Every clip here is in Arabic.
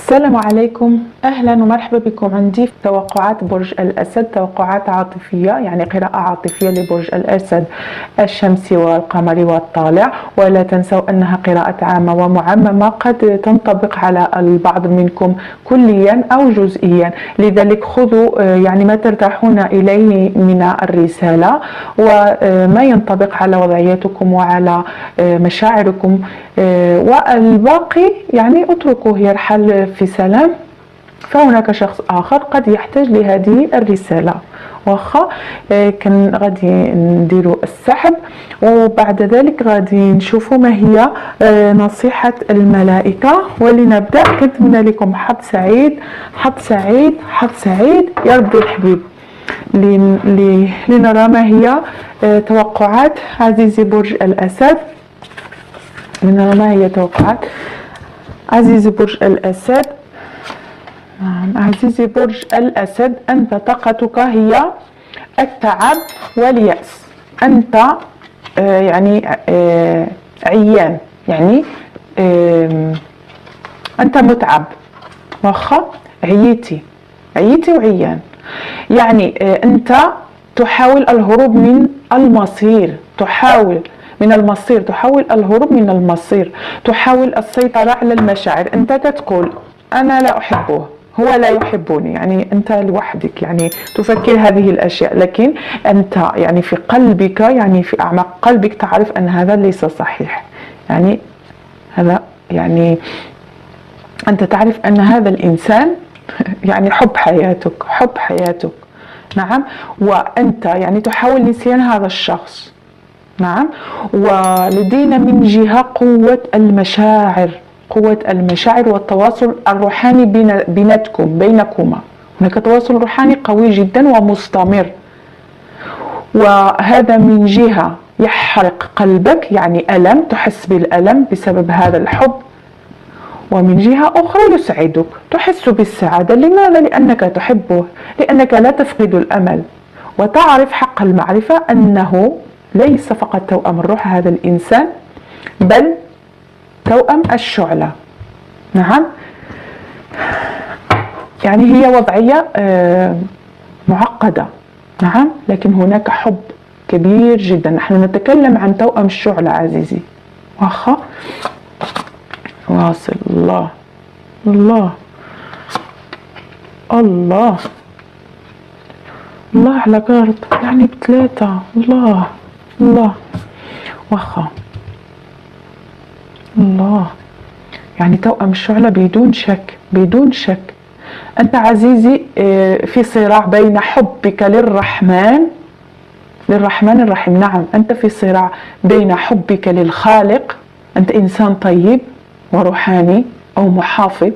السلام عليكم، أهلا ومرحبا بكم. عندي في توقعات برج الأسد توقعات عاطفية، يعني قراءة عاطفية لبرج الأسد الشمسي والقمري والطالع، ولا تنسوا أنها قراءة عامة ومعممة، قد تنطبق على البعض منكم كليا أو جزئيا، لذلك خذوا يعني ما ترتاحون إليه من الرسالة وما ينطبق على وضعيتكم وعلى مشاعركم، والباقي يعني اتركوه يرحل في سلام. فهناك شخص آخر قد يحتاج لهذه الرسالة، واخا كان غادي نديروا السحب وبعد ذلك غادي نشوفوا ما هي نصيحة الملائكة. ولنبدأ كنتمنى لكم حظ سعيد حظ سعيد حظ سعيد يا رب الحبيب. لنرى ما هي توقعات عزيزي برج الأسد. لنرى ما هي توقعات عزيزي برج الأسد. عزيزي برج الأسد، أنت طاقتك هي التعب واليأس. أنت يعني عيان، يعني أنت متعب، واخا عييتي وعيان، يعني أنت تحاول الهروب من المصير، تحاول الهروب من المصير، تحاول السيطرة على المشاعر. أنت تقول أنا لا أحبه، هو لا يحبني، يعني أنت لوحدك يعني تفكر هذه الأشياء، لكن أنت يعني في قلبك، يعني في أعماق قلبك تعرف أن هذا ليس صحيح، يعني هذا يعني أنت تعرف أن هذا الإنسان يعني حب حياتك، نعم، وأنت يعني تحاول نسيان هذا الشخص، نعم. ولدينا من جهة قوة المشاعر والتواصل الروحاني بينكما. هناك تواصل روحاني قوي جدا ومستمر، وهذا من جهة يحرق قلبك، يعني ألم، تحس بالألم بسبب هذا الحب، ومن جهة أخرى يسعدك، تحس بالسعادة. لماذا؟ لأنك تحبه، لأنك لا تفقد الأمل، وتعرف حق المعرفة أنه ليس فقط توأم الروح هذا الإنسان، بل توأم الشعلة، نعم. يعني هي وضعية معقدة، نعم، لكن هناك حب كبير جدا. نحن نتكلم عن توأم الشعلة عزيزي، واخا واصل. الله الله الله الله على كارت، يعني بثلاثة. الله واخا الله، يعني توأم الشعلة بدون شك. أنت عزيزي في صراع بين حبك للرحمن الرحيم، نعم، أنت في صراع بين حبك للخالق، أنت إنسان طيب وروحاني أو محافظ،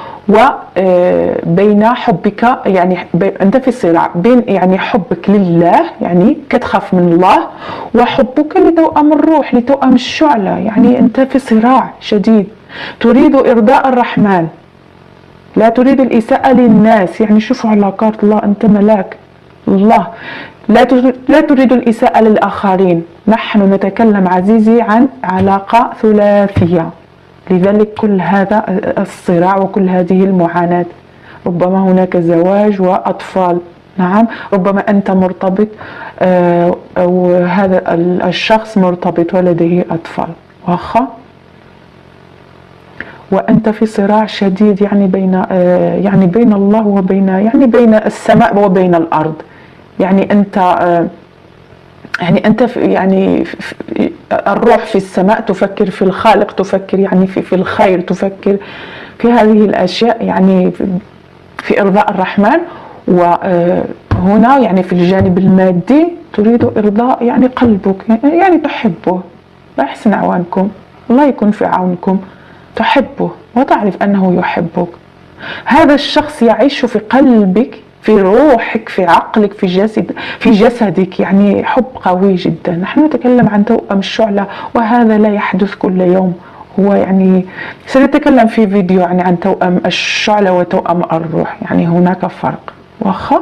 وبين حبك، يعني أنت في صراع بين يعني حبك لله، يعني كتخاف من الله، وحبك لتوأم الروح، لتوأم الشعلة، يعني أنت في صراع شديد. تريد إرضاء الرحمن، لا تريد الإساءة للناس، يعني شوفوا على كارت الله، أنت ملاك الله، لا تريد الإساءة للآخرين. نحن نتكلم عزيزي عن علاقة ثلاثية، لذلك كل هذا الصراع وكل هذه المعاناة. ربما هناك زواج وأطفال، نعم، ربما أنت مرتبط أو هذا الشخص مرتبط ولديه أطفال، واخا، وأنت في صراع شديد، يعني بين الله وبين، يعني بين السماء وبين الأرض. يعني أنت يعني الروح في السماء تفكر في الخالق، تفكر يعني في الخير، تفكر في هذه الأشياء، يعني في إرضاء الرحمن. وهنا يعني في الجانب المادي تريد إرضاء يعني قلبك، يعني تحبه. الله يحسن عوانكم، الله يكون في عونكم. تحبه وتعرف أنه يحبك. هذا الشخص يعيش في قلبك، في روحك، في عقلك، في جسدك، يعني حب قوي جدا. نحن نتكلم عن توأم الشعلة، وهذا لا يحدث كل يوم. هو يعني سنتكلم في فيديو يعني عن توأم الشعلة وتوأم الروح، يعني هناك فرق، واخا.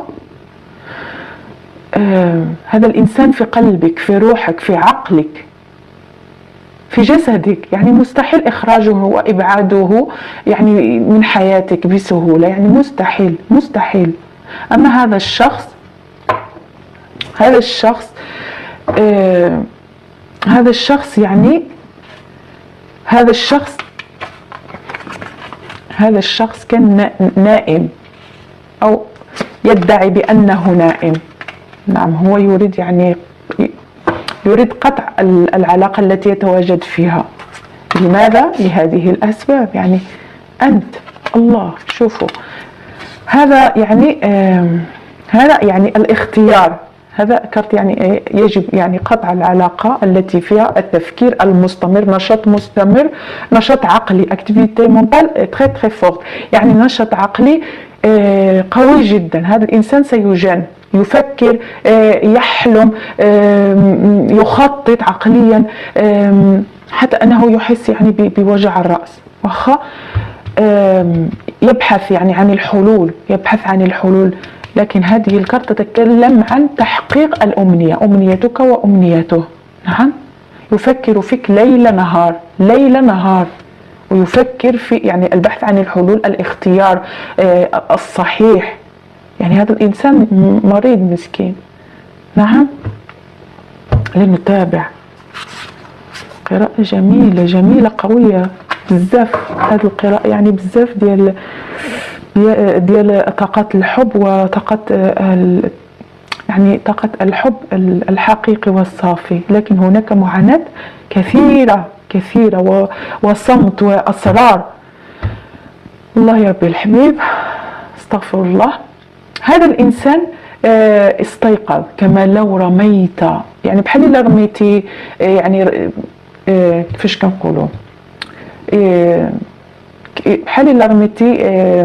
هذا الإنسان في قلبك، في روحك، في عقلك، في جسدك، يعني مستحيل إخراجه وإبعاده يعني من حياتك بسهولة، يعني مستحيل مستحيل. أما هذا الشخص، هذا الشخص هذا الشخص يعني هذا الشخص كان نائم أو يدعي بأنه نائم. نعم، هو يريد يعني يريد قطع العلاقة التي يتواجد فيها. لماذا؟ لهذه الأسباب. يعني أنت الله، شوفوا هذا يعني هذا يعني الاختيار، هذا كرت يعني يجب يعني قطع العلاقة التي فيها التفكير المستمر، نشاط مستمر، نشاط عقلي، activité mentale très très forte، يعني نشاط عقلي قوي جدا. هذا الإنسان سيجن، يفكر، يحلم، يخطط عقليا، حتى أنه يحس يعني بوجع الرأس، واخا يبحث يعني عن الحلول، يبحث عن الحلول. لكن هذه الكرت تتكلم عن تحقيق الأمنية، أمنيتك وأمنيته. نعم، يفكر فيك ليل نهار ليل نهار، ويفكر في يعني البحث عن الحلول، الاختيار الصحيح. يعني هذا الإنسان مريض مسكين. نعم، لنتابع. قراءة جميلة جميلة قوية بزاف. هذه القراءة يعني بزاف ديال طاقات الحب وطاقة يعني طاقة الحب الحقيقي والصافي. لكن هناك معاناة كثيرة كثيرة وصمت وأسرار. الله يا ربي الحبيب، استغفر الله. هذا الإنسان استيقظ كما لو رميت، يعني بحال إلا رميتي يعني كيفاش كنقولوا، بحال إلا رميتي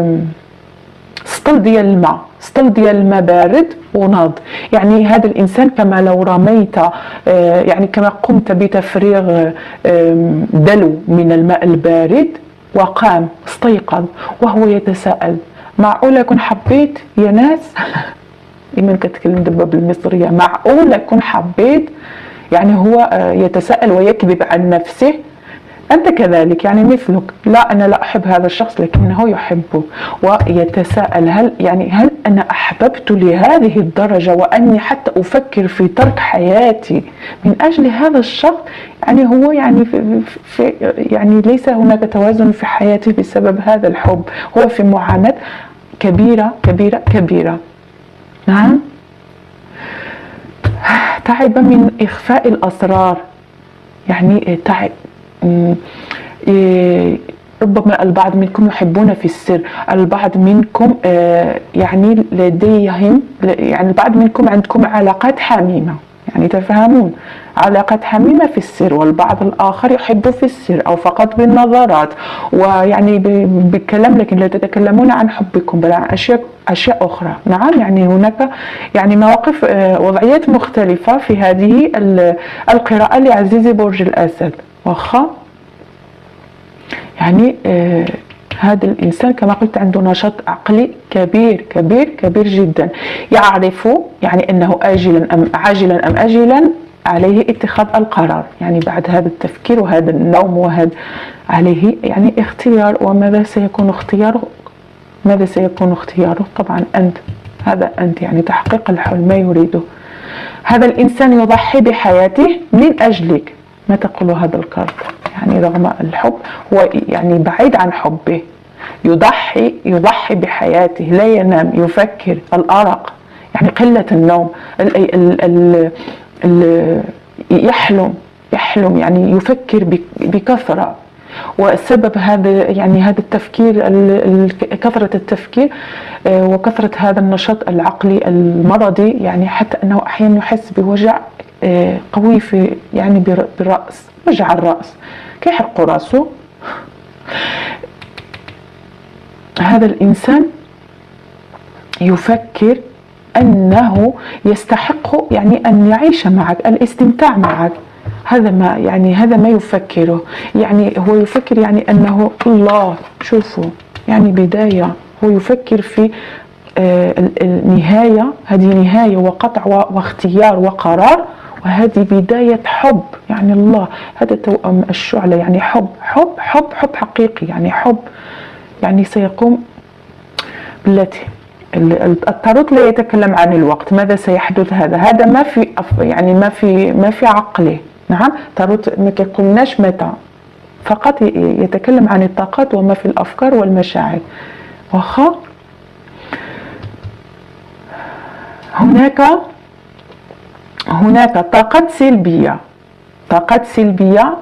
سطل ديال الماء، سطل ديال الماء بارد وناض. يعني هذا الإنسان كما لو رميت، يعني كما قمت بتفريغ دلو من الماء البارد، وقام استيقظ وهو يتساءل: معقولة كون حبيت يا ناس؟ إيمان كتكلم دابا بالمصرية، معقولة كون حبيت؟ يعني هو يتساءل ويكذب عن نفسه. أنت كذلك يعني مثلك، لا أنا لا أحب هذا الشخص لكنه يحبه، ويتساءل هل أنا أحببت لهذه الدرجة وأني حتى أفكر في ترك حياتي من أجل هذا الشخص؟ يعني هو يعني ليس هناك توازن في حياته بسبب هذا الحب، هو في معاناة كبيرة كبيرة كبيرة. نعم، تعب من إخفاء الأسرار، يعني تعب. ربما البعض منكم يحبون في السر، البعض منكم يعني لديهم، يعني البعض منكم عندكم علاقات حميمة، يعني تفهمون، علاقات حميمة في السر، والبعض الآخر يحب في السر أو فقط بالنظرات ويعني بالكلام، لكن لا تتكلمون عن حبكم بل عن أشياء أخرى. نعم، يعني هناك يعني مواقف، وضعيات مختلفة في هذه القراءة لعزيزي برج الأسد. واخا يعني هذا الإنسان كما قلت عنده نشاط عقلي كبير كبير كبير جدا، يعرف يعني أنه عاجلا أم آجلا عليه اتخاذ القرار، يعني بعد هذا التفكير وهذا النوم وهذا عليه يعني اختيار. وماذا سيكون اختياره؟ ماذا سيكون اختياره؟ طبعا أنت، هذا أنت، يعني تحقيق الحلم ما يريده. هذا الإنسان يضحي بحياته من أجلك. ما تقول هذا الكارت؟ يعني رغم الحب هو يعني بعيد عن حبه، يضحي بحياته، لا ينام، يفكر، الأرق، يعني قلة النوم، يحلم يعني يفكر بكثرة. وسبب هذا يعني هذا التفكير، كثرة التفكير وكثرة هذا النشاط العقلي المرضي، يعني حتى أنه أحيانا يحس بوجع قوي في يعني بالرأس، وجع الرأس، كيحرق راسه. هذا الإنسان يفكر أنه يستحق يعني أن يعيش معك، الاستمتاع معك. هذا ما يفكره، يعني هو يفكر يعني أنه الله، شوفوا يعني بداية، هو يفكر في النهاية، هذه نهاية وقطع واختيار وقرار، وهذه بداية حب، يعني الله هذا توأم الشعلة، يعني حب حب حب حب حقيقي، يعني حب يعني سيقوم بالتي التاروت لا يتكلم عن الوقت، ماذا سيحدث، هذا ما في يعني ما في عقله. نعم، التاروت ما كيقولناش متى، فقط يتكلم عن الطاقات وما في الافكار والمشاعر. واخا هناك طاقات سلبية، طاقات سلبية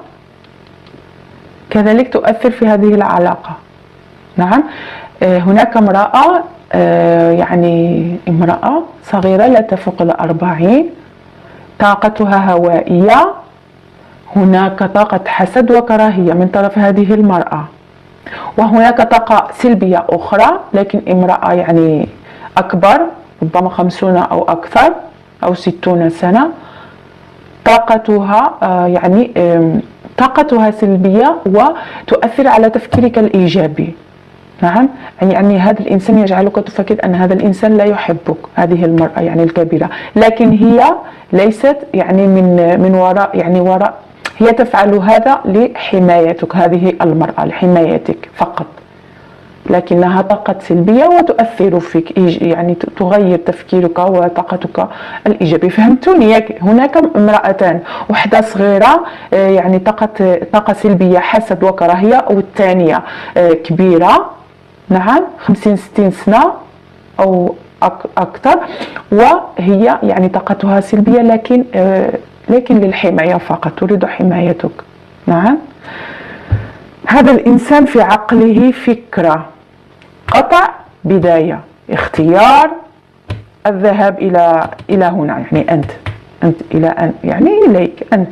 كذلك تؤثر في هذه العلاقة. نعم، هناك امرأة يعني امرأة صغيرة لا تفوق 40، طاقتها هوائية، هناك طاقة حسد وكراهية من طرف هذه المرأة، وهناك طاقة سلبية أخرى لكن امرأة يعني أكبر، ربما 50 أو أكثر أو 60 سنة، طاقتها يعني طاقتها سلبية وتؤثر على تفكيرك الإيجابي. نعم، يعني هذا الإنسان يجعلك تفكر أن هذا الإنسان لا يحبك، هذه المرأة يعني الكبيرة، لكن هي ليست يعني من وراء، يعني وراء، هي تفعل هذا لحمايتك، هذه المرأة لحمايتك فقط، لكنها طاقة سلبية وتؤثر فيك، يعني تغير تفكيرك وطاقتك الإيجابية. فهمتوني؟ هناك امرأتان، واحدة صغيرة يعني طاقة سلبية حسد وكراهية، والثانية كبيرة، نعم 50 60 سنة أو أكثر، وهي يعني طاقتها سلبية لكن للحماية فقط، تريد حمايتك. نعم، هذا الإنسان في عقله فكرة، قطع، بداية، اختيار الذهاب إلى هنا، يعني أنت إلى أن، يعني إليك أنت.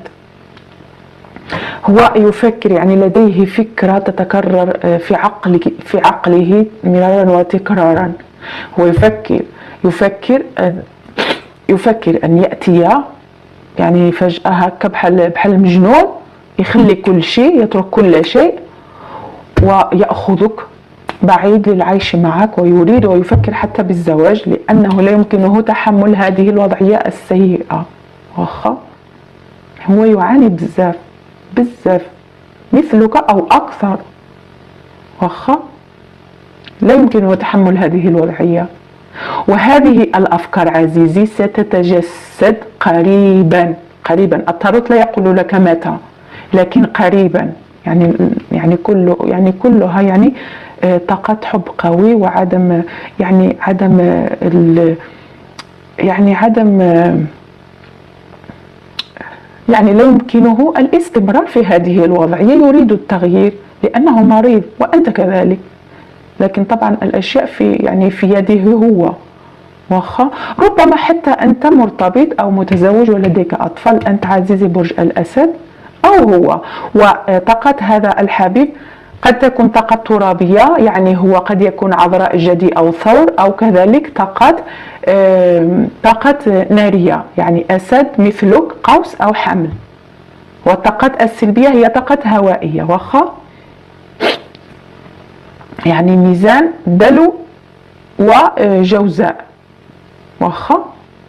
هو يفكر، يعني لديه فكرة تتكرر في عقله مرارا وتكرارا. هو يفكر أن يأتي، يعني فجأة هكا بحال مجنون، يخلي كل شيء، يترك كل شيء ويأخذك بعيد للعيش معك، ويفكر حتى بالزواج، لأنه لا يمكنه تحمل هذه الوضعية السيئة. واخا هو يعاني بزاف مثلك أو أكثر، واخا لا يمكنه تحمل هذه الوضعية. وهذه الأفكار عزيزي ستتجسد قريبا. التاروت لا يقول لك متى، لكن قريبا، يعني كلها يعني طاقة حب قوي، وعدم يعني لا يمكنه الاستمرار في هذه الوضعية، يريد التغيير لأنه مريض وأنت كذلك، لكن طبعا الأشياء في يده هو. واخا ربما حتى أنت مرتبط أو متزوج ولديك أطفال، أنت عزيزي برج الأسد أو هو، وطاقة هذا الحبيب قد تكون طاقة ترابية، يعني هو قد يكون عذراء جدي أو ثور، أو كذلك طاقة نارية، يعني أسد مثلك، قوس أو حمل. والطاقة السلبية هي طاقة هوائية، واخا يعني ميزان، دلو وجوزاء. واخا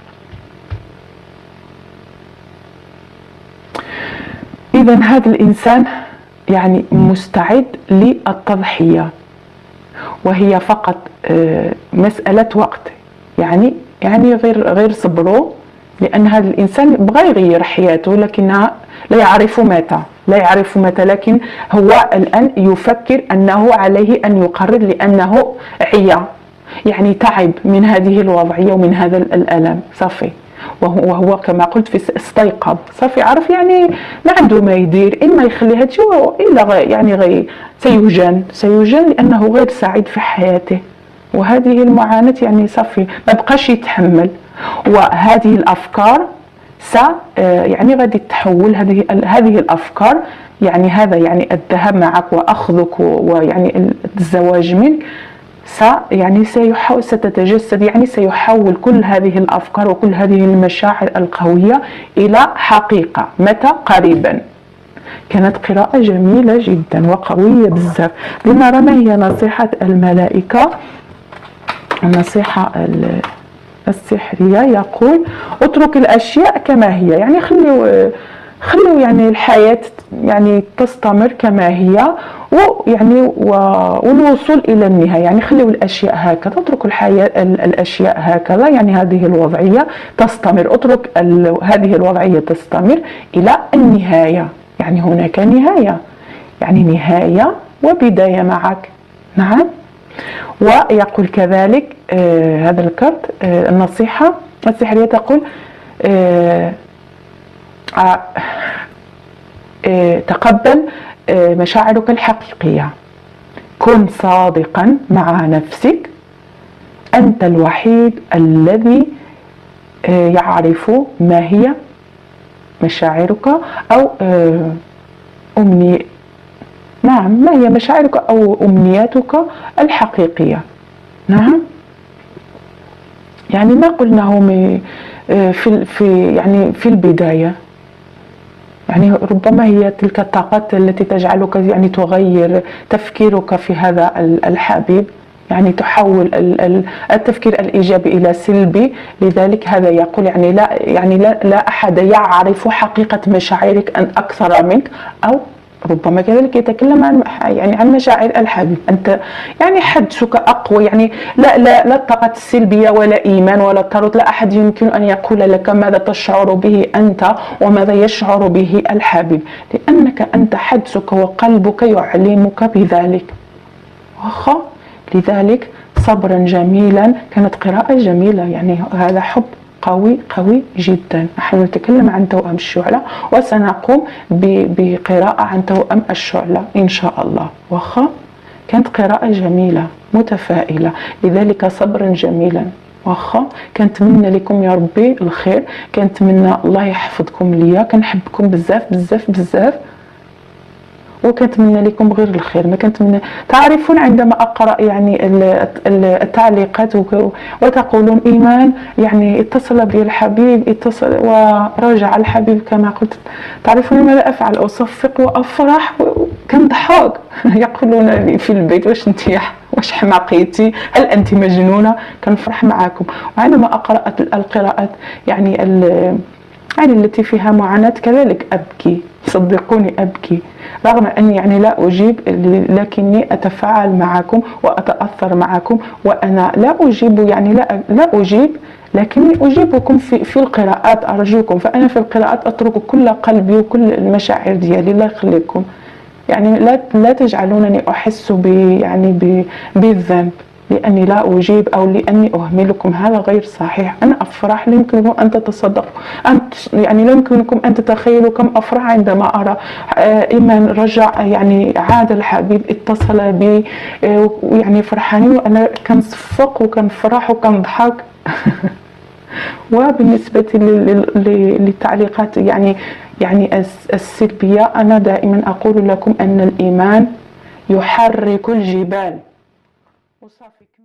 إذا هذا الإنسان يعني مستعد للتضحية، وهي فقط مسألة وقت، يعني غير صبره، لأن هذا الإنسان بغى يغير حياته لكنها لا يعرف متى، لكن هو الآن يفكر أنه عليه أن يقرر، لأنه عيا، يعني تعب من هذه الوضعية ومن هذا الألم، صافي. وهو كما قلت في استيقظ، صافي، عرف يعني ما عنده ما يدير، إما يخلي هادشي إلا يعني سيجن لأنه غير سعيد في حياته، وهذه المعاناة يعني صافي ما بقاش يتحمل. وهذه الأفكار يعني غادي تحول هذه الأفكار، يعني هذا يعني الذهاب معك وأخذك ويعني الزواج منك يعني ستتجسد، يعني سيحول كل هذه الأفكار وكل هذه المشاعر القوية إلى حقيقة. متى؟ قريبا. كانت قراءة جميلة جدا وقوية بزاف. لنرى ما هي نصيحة الملائكة، النصيحة السحرية يقول اترك الأشياء كما هي، يعني خلوا يعني الحياة يعني تستمر كما هي، ويعني والوصول إلى النهاية، يعني خلوا الأشياء هكذا، اتركوا الأشياء هكذا، يعني هذه الوضعية تستمر، اترك هذه الوضعية تستمر إلى النهاية، يعني هناك نهاية، يعني نهاية وبداية معك. نعم. ويقول كذلك هذا الكرت النصيحة السحرية تقول تقبل مشاعرك الحقيقية، كن صادقا مع نفسك، أنت الوحيد الذي يعرف ما هي مشاعرك أو نعم، ما هي مشاعرك أو أمنياتك الحقيقية. نعم. يعني ما قلناه في البداية، يعني ربما هي تلك الطاقات التي تجعلك يعني تغير تفكيرك في هذا الحبيب، يعني تحول التفكير الإيجابي إلى سلبي. لذلك هذا يقول يعني لا أحد يعرف حقيقة مشاعرك أن أكثر منك، أو ربما كذلك يتكلم عن مشاعر الحبيب. أنت يعني حدسك أقوى، يعني لا الطاقة السلبية ولا إيمان ولا ترد، لا أحد يمكن أن يقول لك ماذا تشعر به أنت وماذا يشعر به الحبيب، لأنك أنت حدسك وقلبك يعلمك بذلك. لذلك صبرا جميلا، كانت قراءة جميلة، يعني هذا حب قوي قوي جدا. نحن نتكلم عن توأم الشعلة، وسنقوم بقراءة عن توأم الشعلة إن شاء الله. كانت قراءة جميلة متفائلة، لذلك صبرا جميلا. كنتمنى لكم يا ربي الخير، كنتمنى الله يحفظكم ليا، كنحبكم بزاف بزاف بزاف، وكنتمنى لكم غير الخير. ما كنتمنى تعرفون عندما أقرأ يعني التعليقات وتقولون إيمان يعني اتصل بي الحبيب، اتصل ورجع الحبيب كما قلت، تعرفون ماذا أفعل؟ أصفق وأفرح وكنضحك. يقولون لي في البيت واش حماقيتي، هل أنت مجنونة؟ كنفرح معكم. وعندما أقرأ القراءات يعني التي فيها معاناة كذلك أبكي، صدقوني أبكي، رغم أني يعني لا أجيب، لكني أتفاعل معكم وأتأثر معكم، وأنا لا أجيب، يعني لا أجيب، لكني أجيبكم في القراءات أرجوكم. فأنا في القراءات أترك كل قلبي وكل المشاعر ديالي، الله يخليكم، يعني لا تجعلونني أحس بالذنب لأني لا أجيب أو لأني أهملكم، هذا غير صحيح. أنا أفرح، لا يمكنكم أن تتصدقوا، يعني لا يمكنكم أن تتخيلوا كم أفرح عندما أرى إيمان رجع، يعني عاد الحبيب، اتصل بي، يعني فرحانين، وأنا كنصفق وكنفرح وكنضحك. وبالنسبة للتعليقات يعني السلبية، أنا دائما أقول لكم أن الإيمان يحرك الجبال. وصافي.